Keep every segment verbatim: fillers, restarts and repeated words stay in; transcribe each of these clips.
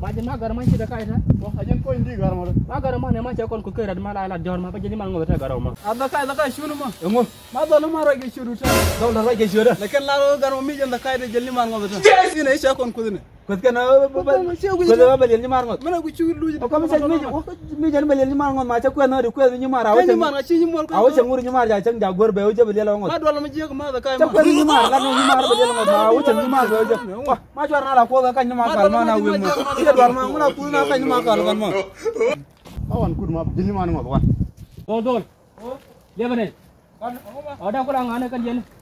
majin ma gar ma ci da kay ta Wah, ajen ko indi gar mo. ma gar ma ne ma ci kon ko kër ma la la jor ma ba jeni man ngota garaw ma ada kai da kai shunu ma Ngo. ma do ma ro ge shuru ta Daw la rage jora. lakin la gar mo mi jan da kai da jelli man ngota ina isha kon kudine Ko kana ba ba ba ba ni mar ngot. mana ku ci luji Ko mi sa mi mi jan ba ni mar ngot ma ta ko na ri ko ni mar awo ni man ci ni mol ko awo cha nguri ni mar ja chang ja gor ba o je ba le ngot. ma do la ma je ko ma da kai Ta ma ko ni mar la ni mar ba le ngot ma awo cha ni mar ba o je. Ma jor na la ko ga kan ni mar kal ma na wi ma. Ye dwal ma nguna ku na kan ni mar kal kan ma. Awan ku ma jini ma ngot wan. dol dol le bane ada ko la ngane kan jen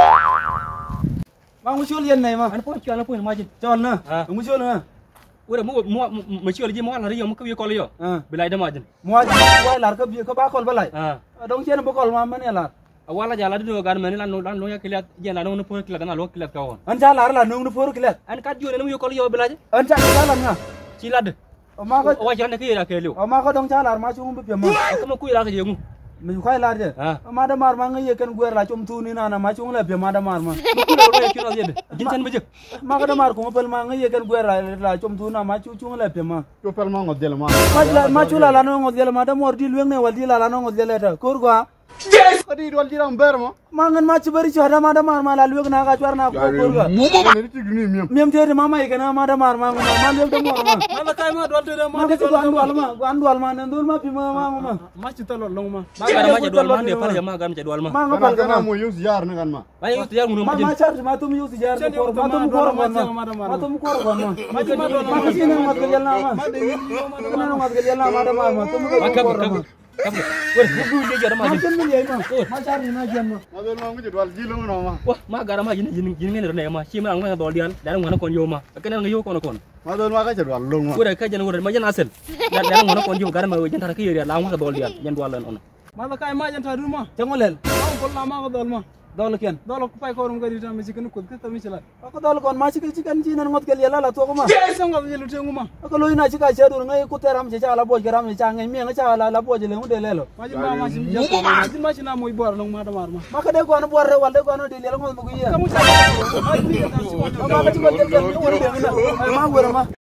Ma ngu shol yen nay ma. an po ci ala po majin Chol na. Ngu shol na. ora mo mo mo ci wala ji mo ala riyo mo ko wi ko yo Ah. bilay da majin Mo ji wai lar ka bi ka ba kol balai. ah Dong chen ba kol ma man ya lar. wala jala do gar men lan lan no ya kilat jena no no po kilat na lo kilat ka won An ja lar la nung nu for kilet. an kat jone no wi ko yo bilay An ja ka lan nga. ci lad Ma ko o wa jande ki ra ke lew ma ko dong ja lar ma chung bi ma. ko mo ku ra ke yengu Min khoai lar je. ah Ma da mar ma ngi ken guer la chum tu ni na na ma chung la bi ma da mar ma. ku lo ro ki no yede jin tan beje Ma ko da mar ko pel ma ngi ken guer la la chum tu na ma chu chung la bi ma. Yo pel ma ngot del ma. Ma la ma chu la la no ngot del ma da mor di lueng ne wal di la la no ngot del ta. Kur gwa. Adi dol jiram ber ma. Ma ngan ma chi bari chi hada ma da mar ma la lueng na ga chwar na ko kur gwa. Ni ti gni miem. Miem te ma ma ikena ma da mar ma ma ma lueng da mor ma. ma da kai ma do de ma Ma ke gwan dwal ma gwan dwal ma nan dul ma pi ma ma ma. ma ci talo long ma ma gar ma jadwal ma ne par ya ma gar ma jadwal ma Ma Kana ngapal kana kana. mo yus yar na kan ma. ma yu ya ngunu Ma majin ma char ma tum yu si jar Send ko you ma to tum ma- ko ro ma- ma ma- ma- ma- ma tum ko ro ma ma ci ma do ma ka sine ma ke yalla ma ma de ni ma kana no ma ke yalla ma da ma ma tum ko ma kab ro kab ma kab wer bu du je jar ma majin ken mi yai ma ma char ni ma jan ma Ma dol ma ngi dol jilo no ma. wah ma gara ma jin jin jin ne ne ma ci ma ngana dol dial da ngana kon yo ma kenen nga yo kon kon Ma dol ma ka jadwal long ma. ora ka jan ora ma jan asel da da ngana kon yo gara ma jan tar ki yeri la ngana dol dial jan dol lan on ma da kai ma jan ta du ma jangolel ma ko la ma ko dol ma dol ken do la ko pay ko rum gari ta mi ci kan ko ta mi ci la ko dol kon ma ci ci kan ci nan ngot kel yalla la to ko ma sa nga jelu te nguma ko loy na ci ka shedu ngai ku teram ci ala boj garam ci ngai mi nga ci ala la boj le mu de lelo ma ci ma ma ci mi ko ma ci ma ci na moy bor long ma da mar ma ma ka de ko an bor re wal de ko no de lelo mo ko yi kamu sa ma ci ta ci ma ka ci ko del ken wor de na ma wor ma